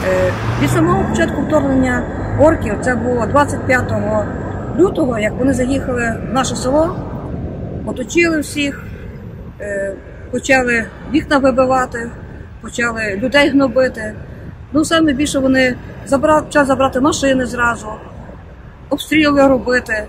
Від самого початку вторгнення орків, це було 25 лютого, як вони заїхали в наше село, оточили всіх, почали вікна вибивати, почали людей гнобити. Ну, саме більше вони почали забрати машини зразу, обстріли робити.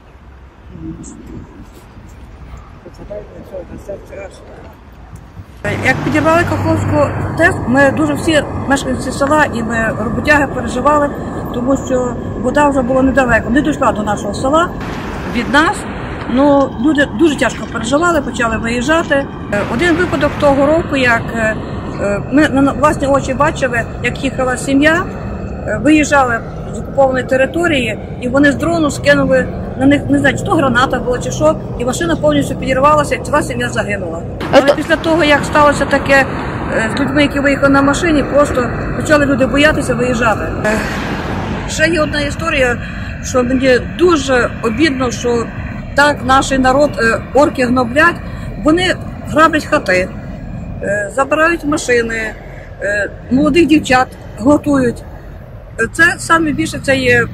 Як підірвали Каховську ТЕС, ми дуже всі мешканці села і ми роботяги переживали, тому що вода вже була недалеко, не дійшла до нашого села від нас. Ну, люди дуже тяжко переживали, почали виїжджати. Один випадок того року, як ми на власні очі бачили, як їхала сім'я, виїжджали з окупованої території, і вони з дрону скинули на них, не знаю, чи то граната була, чи що, і машина повністю підірвалася, і ціла сім'я загинула. Але після того, як сталося таке з людьми, які виїхали на машині, просто почали люди боятися виїжджати. Ще є одна історія, що мені дуже обідно, що так наш народ орки гноблять, вони граблять хати, забирають машини, молодих дівчат готують. Це саме більше це є,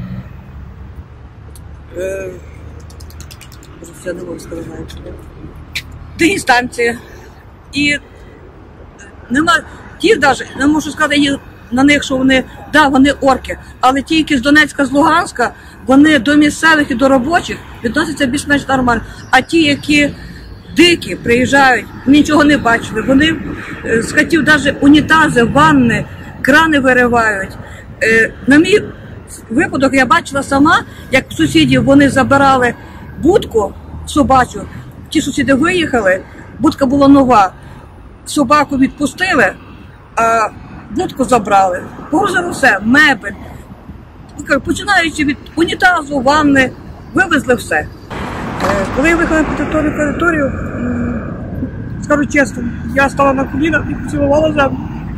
я не можу сказати, Дагестанці. І нема, ті навіть, не можу сказати на них, що вони, да, вони орки, але ті, які з Донецька, з Луганська, вони до місцевих і до робочих відносяться більш-менш нормально. А ті, які дикі приїжджають, нічого не бачили, вони з хатів навіть унітази, ванни, крани виривають. На мій випадок я бачила сама, як сусідів вони забирали будку собачу, ті сусіди виїхали, будка була нова, собаку відпустили, а будку забрали, погрузили все, мебель, починаючи від унітазу, ванни, вивезли все. Коли я виїхала по територію, скажу чесно, я стала на коліна і поцілувала землю.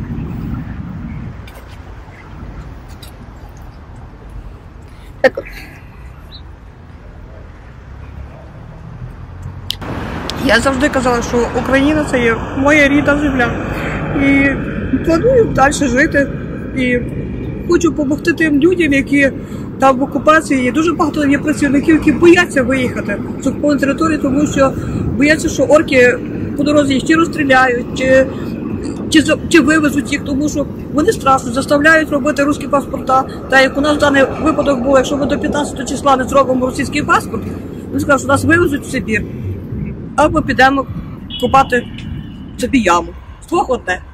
Я завжди казала, що Україна – це є моя рідна земля. І планую далі жити. І хочу допомогти тим людям, які там в окупації є. Дуже багато є працівників, які бояться виїхати з окупованої території, тому що бояться, що орки по дорозі їх чи розстріляють, чи вивезуть їх, тому що вони страшно заставляють робити русські паспорта. Та як у нас даний випадок був, якщо ми до 15 числа не зробимо російський паспорт, вони скажуть, що нас вивезуть в Сибір. Або підемо копати собі яму. З двох одне.